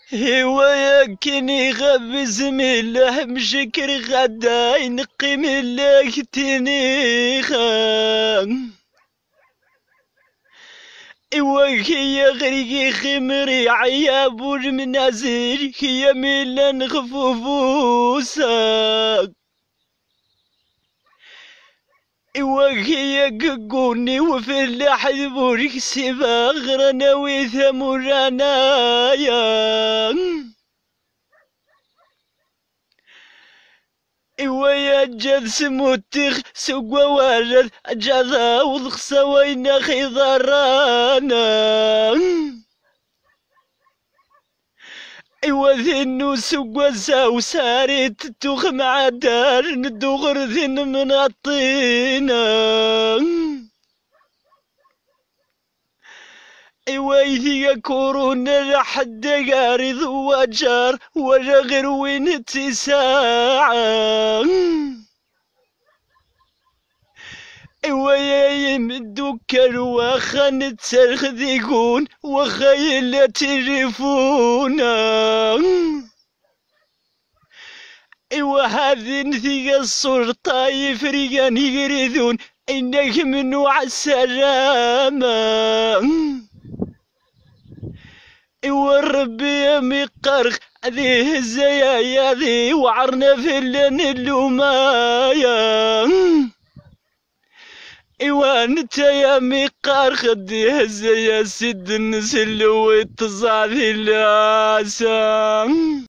هوايا كني غاب زميله مشكر غدا ينقي من تنيخا. إوا هي غريقي خمري عياب المنازل هي ميلان غفوفوسا. إوا هي ققوني وفي اللحد بوريك سيبا غرنا ويثمرانايا. إوا يا جاد سموتيخ سقوا واجد جاذا والخصا وين خيضرانا. إوا ذنو سقوا ساو ساريت توخ مع دار ندوغر ذن من الطينا. إوا إذا كورونا لحد قاري ذو جار ولا غير وين تساعة. إوا يا يمدوك الواخا نتسرخ ذيقون وخيل تليفونا. إوا هذين ذي السلطة يفريقان يريدون إنك منو عالسلامة. إوا ربي مقرخ ذي الزيايا ذي وعرنا في اللن اللومايا. إوا انت يا مقرخ ذي الزيا سد النسل ويتصع ذي اللاسا.